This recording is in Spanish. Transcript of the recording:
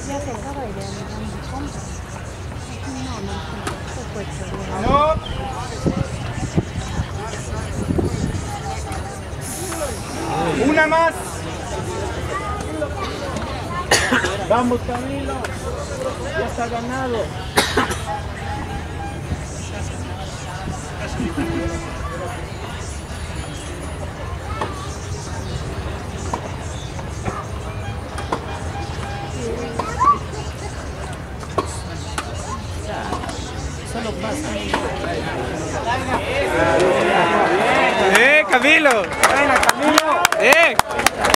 Ya se acaba de dar compra. No, se fue. Una más. Vamos, Camilo. Ya está ganado. Solo pasa. Camilo. Buena, Camilo.